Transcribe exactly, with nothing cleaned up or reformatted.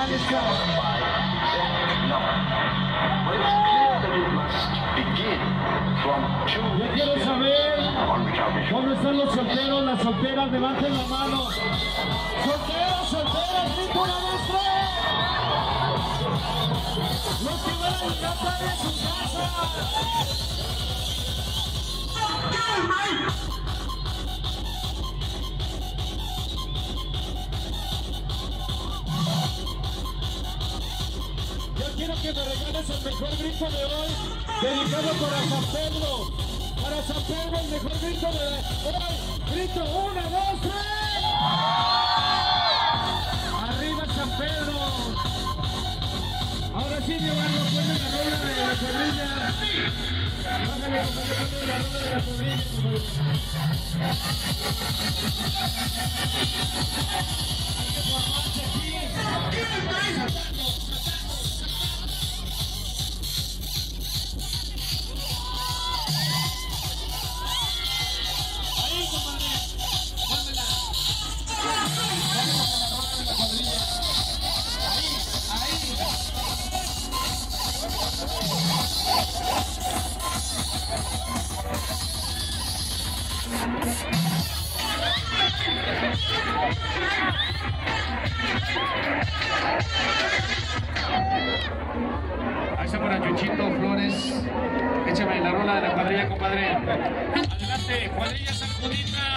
mecánica. Yo quiero saber dónde están los solteros, las solteras, levanten la mano. Solteros, solteras, grito una vez, tres. Los que van a llegar tarde a su casa. Yo quiero que me regales el mejor grito de hoy, dedicado para San Pedro. Para San Pedro, el mejor grito de hoy. Grito, una, dos, tres. Arriba San Pedro. Ahora sí, mi hermano, ponle la rola de la sobrina. Bájale, ponle la rola de la sobrina. Hay que formarse aquí. Ahí está para Chuchito Flores. Échame la rola de la cuadrilla, compadre. Adelante, cuadrilla sacudita.